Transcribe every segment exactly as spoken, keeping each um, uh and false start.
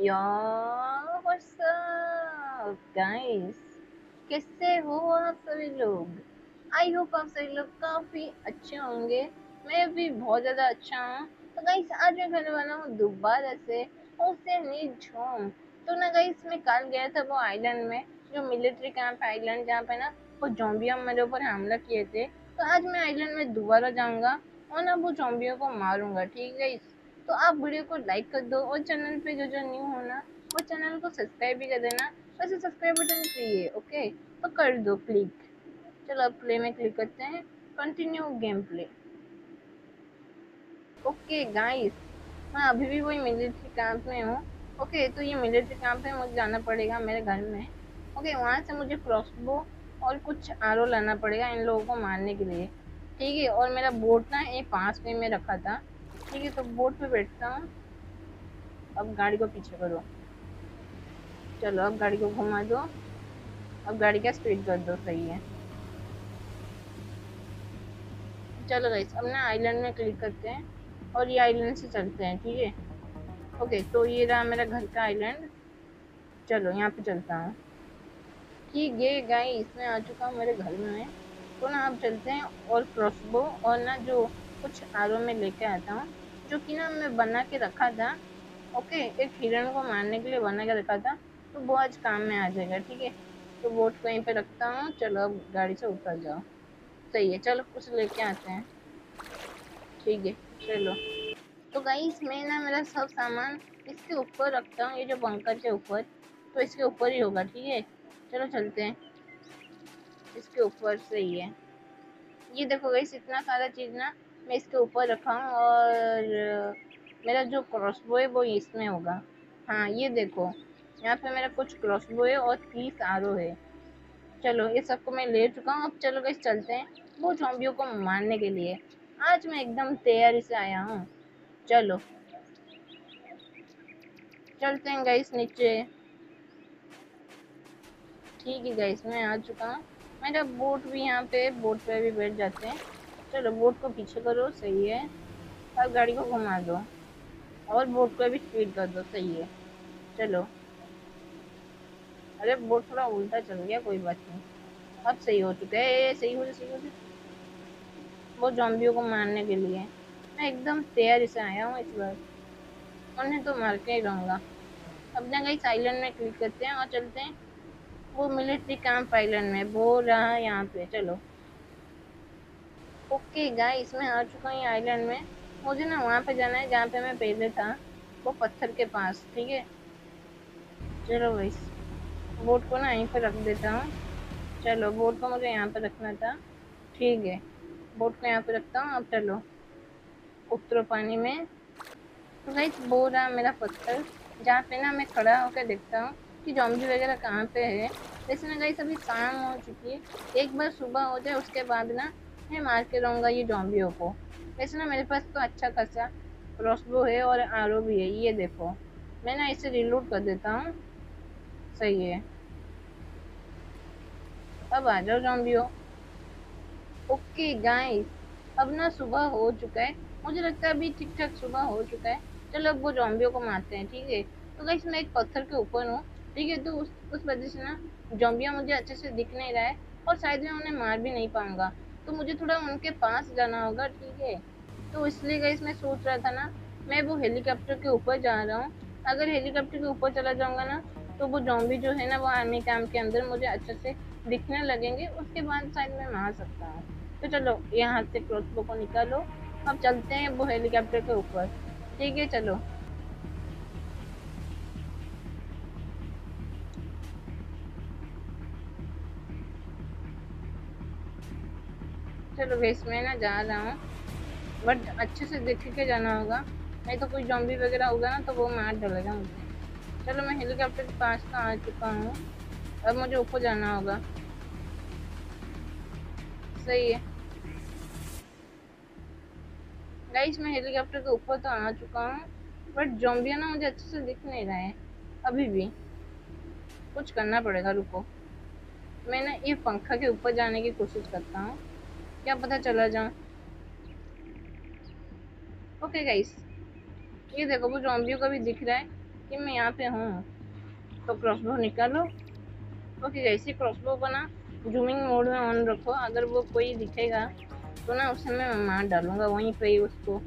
यार what's up guys, कैसे हो आप सभी लोग। आई होप आप सभी लोग काफी अच्छे होंगे। मैं भी बहुत ज्यादा अच्छा हूँ। तो गाइस आज मैं करने वाला हूँ दोबारा से ओसेनिक होम। तो ना गाइस मैं कल गया था वो आइलैंड में, जो मिलिट्री कैंप आइलैंड, जहाँ पे ना वो जोम्बिया मेरे ऊपर हमला किए थे। तो आज मैं आइलैंड में दोबारा जाऊंगा और ना वो जोम्बियों को मारूंगा। ठीक है गाइस, तो आप वीडियो को लाइक कर दो और चैनल पे जो जो न्यू हो ना वो चैनल को सब्सक्राइब भी कर देना। वैसे सब्सक्राइब बटन फ्री है, ओके, तो कर दो क्लिक। चलो अब प्ले में क्लिक करते हैं, continue game play. Okay guys, मैं अभी भी वही मिलिट्री कैंप में हूँ। ओके, तो ये मिलिट्री कैंप है, मुझे जाना पड़ेगा मेरे घर में। ओके, वहाँ से मुझे क्रॉसबो और कुछ आरो लाना पड़ेगा इन लोगों को मारने के लिए। ठीक है, और मेरा बोट ना ये पास में में रखा था। ठीक है, तो बोट पे बैठता हूँ। अब गाड़ी को पीछे करो। चलो अब गाड़ी को घुमा दो। अब गाड़ी का स्पीड कर दो, सही है। चलो गाइस, अब ना आइलैंड में क्लिक करते हैं और ये आइलैंड से चलते हैं। ठीक है, ओके, तो ये रहा मेरा घर का आइलैंड। चलो यहाँ पे चलता हूँ। ठीक है गाइस, मैं आ चुका हूँ मेरे घर में। तो ना अब चलते हैं और क्रॉसबो और ना जो कुछ आरो में लेके आता हूँ, जो कि ना मैं बना के रखा था। ओके, एक हिरण को मारने के लिए बना के रखा था, तो वो आज काम में आ जाएगा। ठीक है, तो बोट को यहीं पे रखता हूँ। चलो अब गाड़ी से उतर जाओ। सही है, चलो कुछ लेके आते हैं। ठीक है, चलो। तो गाइस मैं ना मेरा सब सामान इसके ऊपर रखता हूँ, ये जो बंकर के ऊपर, तो इसके ऊपर ही होगा। ठीक है, चलो चलते हैं इसके ऊपर। सही है, ये देखो गाइस, इतना सारा चीज़ ना मैं इसके ऊपर रखा हूँ, और मेरा जो क्रॉसबो है वो इसमें होगा। हाँ ये देखो, यहाँ पे मेरा कुछ क्रॉसबो है और तीस आरो है। चलो ये सबको मैं ले चुका हूँ। अब चलो गाइस चलते हैं वो ज़ॉम्बियों को मारने के लिए। आज मैं एकदम तैयारी से आया हूँ। चलो चलते हैं गाइस नीचे। ठीक है गाइस, मैं आ चुका हूँ। मेरा बोट भी यहाँ पे, बोट पे भी बैठ जाते हैं। चलो बोट को पीछे करो, सही है। अब गाड़ी को घुमा दो और बोट को भी स्पीड कर दो, सही है। चलो, अरे बोट थोड़ा उल्टा चल गया, कोई बात नहीं। अब सही हो चुका है, सही हो सही हो वो जॉम्बियों को मारने के लिए। मैं एकदम तैयारी से आया हूँ इस बार, उन्हें तो मार के ही रहूँगा। अब ना गाइस आइलैंड में क्लिक करते हैं और चलते हैं वो मिलिट्री कैंप आइलैंड में, वो रहा यहाँ पे। चलो ओके गाइस, मैं आ चुका हूँ आइलैंड में। मुझे ना वहाँ पे जाना है जहाँ पे मैं पहले था, वो पत्थर के पास। ठीक है, चलो गाइस बोट को ना यहीं पे रख देता हूँ। चलो बोट को मुझे यहाँ पे रखना था। ठीक है, बोट को यहाँ पे रखता हूँ। अब चलो उतरो पानी में। तो गाइस वो रहा मेरा पत्थर, जहाँ पे ना मैं खड़ा होकर देखता हूँ कि जॉम्बी वगैरह कहाँ पे है। वैसे ना गाइस अभी शाम हो चुकी है, एक बार सुबह हो जाए उसके बाद ना मैं मार के रहूँगा ये जॉम्बियों को। वैसे ना मेरे पास तो अच्छा खासा क्रॉसबो है और आरो भी है, ये देखो। मैं ना इसे रिलोड कर देता हूँ। सही है, अब आ जाओ जॉम्बियो। ओके गाइस, अब ना सुबह हो चुका है, मुझे लगता है अभी ठीक ठाक सुबह हो चुका है। चलो अब वो जॉम्बियों को मारते हैं। ठीक है, तो गाइस मैं एक पत्थर के ऊपर हूँ। ठीक है, तो उस उस वजह से ना जॉम्बिया मुझे अच्छे से दिख नहीं रहा है, और शायद मैं उन्हें मार भी नहीं पाऊंगा। तो मुझे थोड़ा उनके पास जाना होगा। ठीक है, तो इसलिए गाइस मैं सोच रहा था ना, मैं वो हेलीकॉप्टर के ऊपर जा रहा हूँ। अगर हेलीकॉप्टर के ऊपर चला जाऊंगा ना, तो वो जॉम्बी जो है ना वो आर्मी कैंप के अंदर मुझे अच्छे से दिखने लगेंगे, उसके बाद शायद मैं मार सकता हूँ। तो चलो यहाँ से क्रॉसबो को निकालो। अब चलते हैं वो हेलीकॉप्टर के ऊपर। ठीक है, चलो। चलो वेस्ट में ना जा रहा हूँ, बट अच्छे से देख के जाना होगा, नहीं तो कोई जॉम्बी वगैरह होगा ना तो वो मार डालेगा मुझे। चलो मैं हेलीकॉप्टर के पास तो आ चुका हूँ, अब मुझे ऊपर जाना होगा। सही है गाइस, मैं हेलीकॉप्टर के ऊपर तो आ चुका हूँ, बट जॉम्बिया ना मुझे अच्छे से दिख नहीं रहा है अभी भी। कुछ करना पड़ेगा, रुको। मैं ना ये पंखा के ऊपर जाने की कोशिश करता हूँ, क्या पता चला जाऊँ। ओके गाइस, ये देखो वो जॉम्बियों का भी दिख रहा है, कि मैं यहाँ पे हूँ। तो क्रॉसबो निकालो। ओके गाइस, ये क्रॉसबो बना जूमिंग मोड में ऑन रखो। अगर वो कोई दिखेगा तो ना उसे मैं मार डालूंगा वहीं पे ही उसको।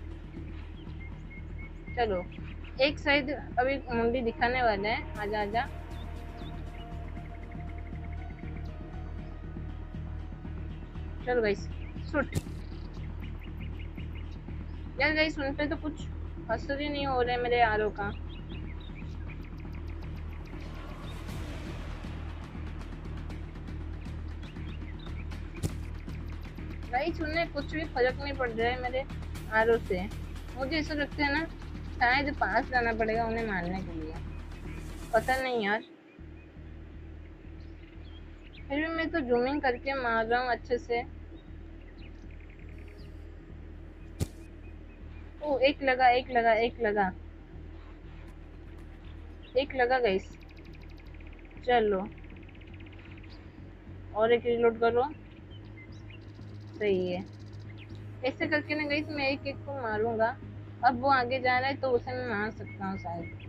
चलो, एक साइड अभी मुंडी दिखाने वाला है। आजा आजा। चलो गाइस, शूट। यार गाइस, उन पे तो कुछ असर ही नहीं हो रहा है मेरे आरो का। गाइस, उन्हें कुछ भी फर्क नहीं पड़ रहा है मेरे आरो से। मुझे ऐसा लगता है ना, शायद पास जाना पड़ेगा उन्हें मारने के लिए। पता नहीं यार, फिर भी मैं तो जूमिंग करके मार रहा हूँ अच्छे से। ओ, एक लगा एक लगा एक लगा एक लगा गाइस। चलो, और एक रिलोड करो। सही है। ऐसे करके ना गाइस मैं एक एक को मारूंगा। अब वो आगे जा रहा है तो उसे मैं मार सकता हूँ शायद।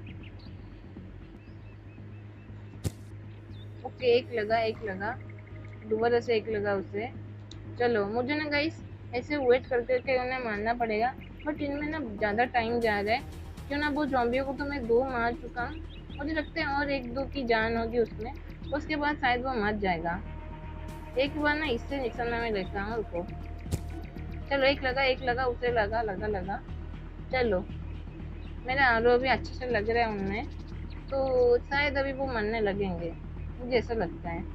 ओके, एक लगा एक लगा दोबारा से एक लगा उसे। चलो, मुझे ना गाइस ऐसे वेट कर करके उन्हें मारना पड़ेगा। बट इनमें ना ज़्यादा टाइम जा रहा है। क्यों ना, वो जॉम्बियों को तो मैं दो मार चुका हूँ। मुझे लगता है और एक दो की जान होगी उसमें, उसके बाद शायद वो मर जाएगा। एक बार ना इससे निशाना में लेता हूँ, रुको। चलो, एक लगा एक लगा उसे लगा लगा लगा। चलो, मेरा आरो भी अच्छे से लग रहा है उनमें, तो शायद अभी वो मरने लगेंगे, मुझे ऐसा लगता है।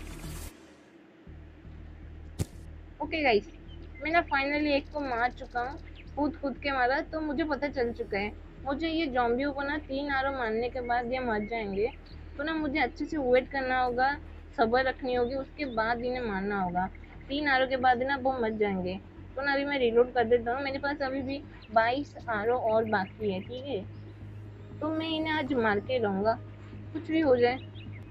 ओके गाइस, मैं ना फाइनली एक को मार चुका हूँ। कूद कूद के मारा तो मुझे पता चल चुका है। मुझे ये जॉम्बियों को ना तीन आरो मारने के बाद ये मर जाएंगे। तो ना मुझे अच्छे से वेट करना होगा, सब्र रखनी होगी, उसके बाद इन्हें मारना होगा। तीन आरो के बाद ना वो मर जाएंगे। तो ना अभी मैं रिलोड कर देता हूँ। मेरे पास अभी भी बाईस आरो और बाकी है, ठीक है। तो मैं इन्हें आज मार के रहूँगा, कुछ भी हो जाए।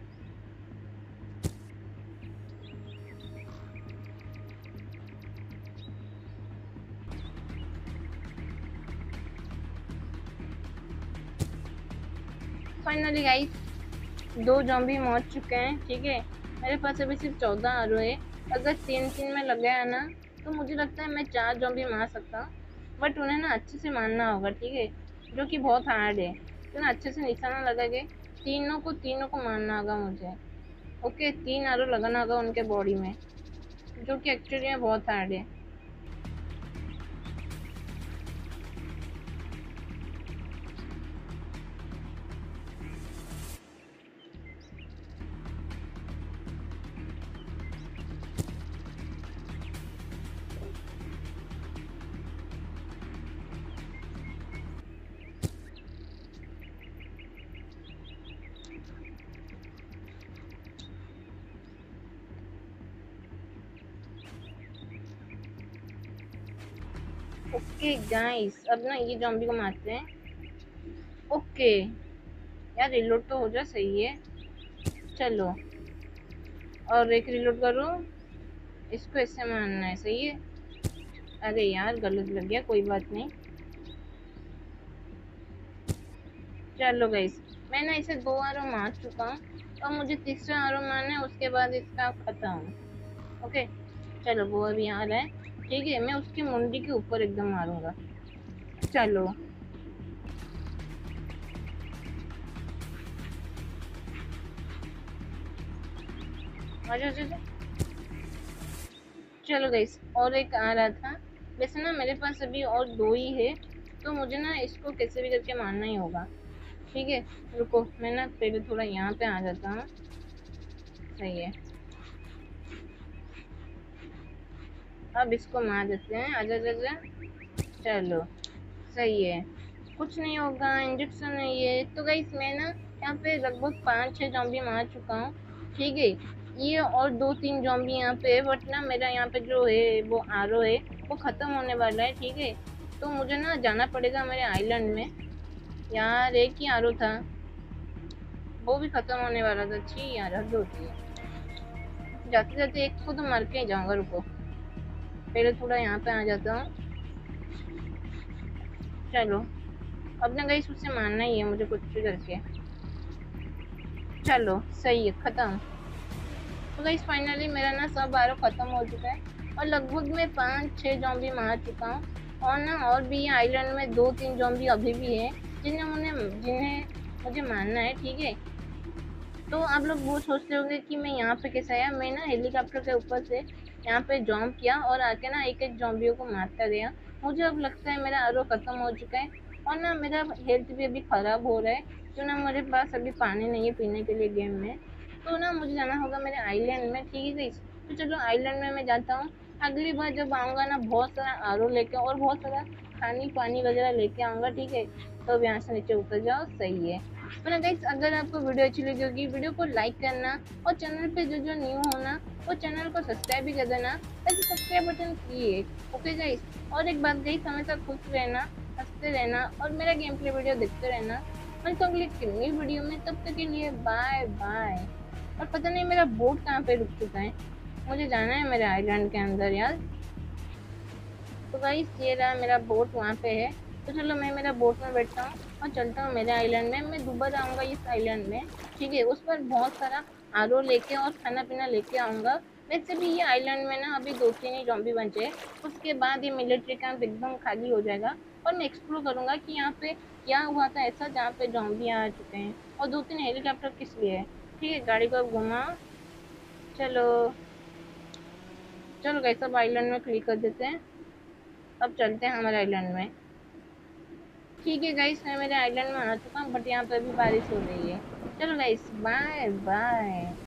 फाइनली गाइस, दो जॉम्बी मर चुके हैं, ठीक है। मेरे पास अभी सिर्फ चौदह आरो है। अगर तीन तीन में लग गया ना तो मुझे लगता है मैं चार जॉम्बी मार सकता हूँ। बट उन्हें ना अच्छे से मारना होगा, ठीक है, जो कि बहुत हार्ड है। तो ना अच्छे से निशाना लगा के तीनों को तीनों को मारना होगा मुझे। ओके, तीन आरो लगाना होगा उनके बॉडी में, जो कि एक्चुअली में बहुत हार्ड है। ओके गाइस, अब ना ये जॉम्बी को मारते हैं। ओके यार, रिलोड तो हो जा, सही है। चलो, और एक रिलोड करो। इसको ऐसे मारना है, सही है। अरे यार, गलत लग गया, कोई बात नहीं। चलो गाइस, मैं ना इसे दो आरो मार चुका हूँ। और मुझे तीसरा आरो मारना है, उसके बाद इसका खत्म। ओके, चलो, वो अभी आ रहा है, ठीक है। मैं उसकी मुंडी के ऊपर एकदम मारूंगा। चलो, आजा आजा। चलो गाइस, और एक आ रहा था। वैसे ना मेरे पास अभी और दो ही है, तो मुझे ना इसको कैसे भी करके मारना ही होगा, ठीक है। रुको, मैं ना पहले थोड़ा यहाँ पे आ जाता हूँ। सही है। अब इसको मार देते हैं, आजा आजा। चलो, सही है। कुछ नहीं होगा, इंजेक्शन है ये तो। गाइस, मैं ना यहाँ पे लगभग पाँच छः जॉम्बी मार चुका हूँ, ठीक है। ये और दो तीन जॉम्बी यहाँ पे है। बट ना मेरा यहाँ पे जो है वो आरो है, वो ख़त्म होने वाला है, ठीक है। तो मुझे ना जाना पड़ेगा मेरे आइलैंड में। यार, एक ही आरो था, वो भी ख़त्म होने वाला था। छी यार, हद होती है। जाते जाते एक को तो मार के ही जाऊँगा। रुको, पहले थोड़ा यहाँ पे आ जाता हूँ। चलो, अब ना गाइस उससे मारना ही है मुझे कुछ भी करके। चलो सही है, खत्म। तो गाइस फाइनली मेरा ना सब आरो खत्म हो चुका है और लगभग मैं पाँच छः जॉम्बी मार चुका हूँ। और ना और भी आइलैंड में दो तीन जॉम्बी अभी भी हैं जिन्हें उन्हें जिन्हें मुझे मारना है, ठीक है। तो आप लोग वो सोचते होंगे कि मैं यहाँ पे कैसे आया। मैं ना हेलीकॉप्टर के ऊपर से यहाँ पे जंप किया और आके ना एक एक जॉम्बियों को मारता गया। मुझे अब लगता है मेरा आरो खत्म हो चुका है और ना मेरा हेल्थ भी अभी ख़राब हो रहा है, तो ना मेरे पास अभी पानी नहीं है पीने के लिए गेम में। तो ना मुझे जाना होगा मेरे आइलैंड में, ठीक है गाइस। तो चलो आइलैंड में मैं जाता हूँ। अगली बार जब आऊँगा ना बहुत सारा आरो लेके और बहुत सारा खानी पानी वगैरह लेके आऊँगा, ठीक है। तो अब यहाँ से नीचे उतर जाओ, सही है। तो गाइस अगर आपको वीडियो अच्छी लगी होगी वीडियो को लाइक करना और चैनल पे जो जो न्यू हो ना वो चैनल को सब्सक्राइब भी कर देना, ताकि subscribe button click. Okay guys, और एक बात गाइस, हमेशा खुश रहना, हंसते रहना और मेरा गेम प्ले वीडियो देखते रहना। मैं तो अगली नई वीडियो में, तब तक के लिए बाय बाय। और पता नहीं मेरा बोट कहाँ पे रुक चुका है, मुझे जाना है मेरे आइलैंड के अंदर यार। तो गाइस ये रहा मेरा बोट, वहाँ पे है। तो चलो मैं मेरा बोट में बैठता हूँ और चलता हूँ मेरे आइलैंड में। मैं दोबारा आऊँगा इस आइलैंड में, ठीक है। उस पर बहुत सारा आर ओ लेके और खाना पीना लेके आऊँगा। वैसे भी ये आइलैंड में ना अभी दो तीन ही जॉम्बी बचे हैं, उसके बाद ये मिलिट्री कैंप एकदम खाली हो जाएगा और मैं एक्सप्लोर करूँगा कि यहाँ पे क्या हुआ था ऐसा जहाँ पे जॉम्बी आ चुके हैं। और दो तीन हेलीकॉप्टर किस लिए है, ठीक है। गाड़ी को अब घुमाओ। चलो चलो गाइस सब आइलैंड में क्लिक कर देते हैं। अब चलते हैं हमारे आइलैंड में। ठीक है गाइस, मैं मेरे आइलैंड में आ चुका हूँ, बट यहाँ पे अभी बारिश हो रही है। चलो गाइस बाय बाय।